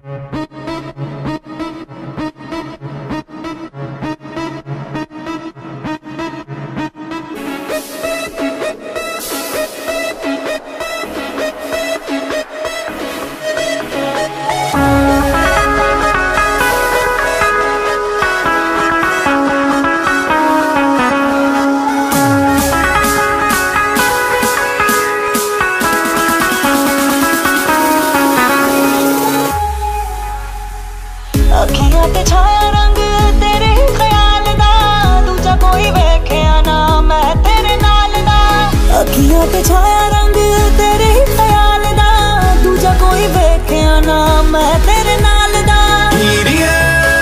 अखियां ते छाया रंग तेरे ख्याल दा, दूजा कोई वेखिया ना मैं तेरे नाल दा। अखियां ते छाया रंग तेरे ख्याल दा, दूजा कोई वेखिया ना मैं तेरे नाल दा। हीरिये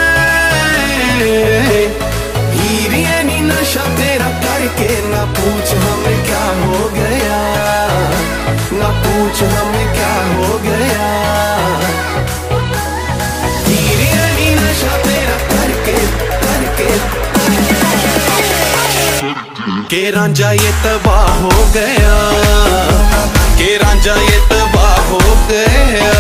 हीरिये नी नशा तेरा करके ना पूछ हमें क्या हो गया, ना पूछ हमें क्या हो गया। के रांझा ये तबाह हो गया, के रांझा ये तबाह हो गया।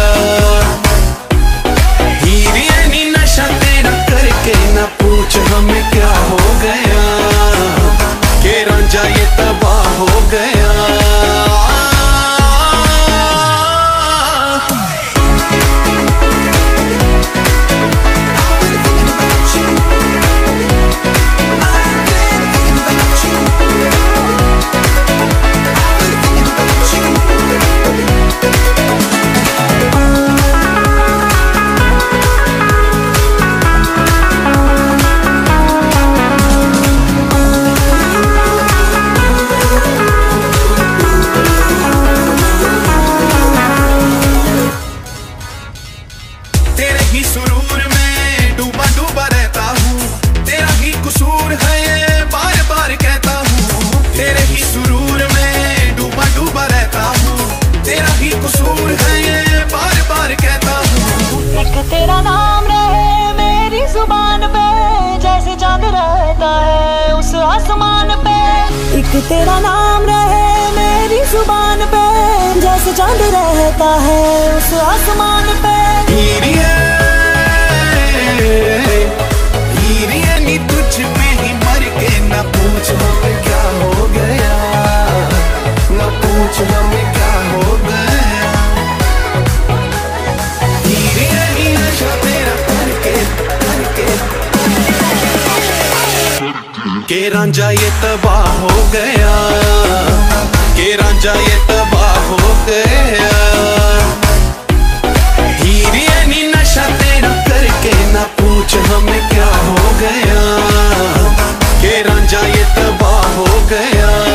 हीरिये नी नशा तेरा करके ना पूछ हमें क्या हो गया, के रांझा ये तबाह हो गया। तेरा नाम रहे मेरी जुबान पे, जैसे चांद रहता है उस आसमान पे। एक तेरा नाम रहे मेरी जुबान पे, जैसे चांद रहता है उस आसमान पे। हीरिये हीरिये नी तुझ पे ही मर के ना पूछ हमें क्या हो गया, ना पूछ हमें क्या हो गया। के रांझा ये तबाह हो गया, के रांझा ये तबाह हो गया। हीरिये नी नशा तेरा करके ना पूछ हमें क्या हो गया, के रांझा ये तबाह हो गया।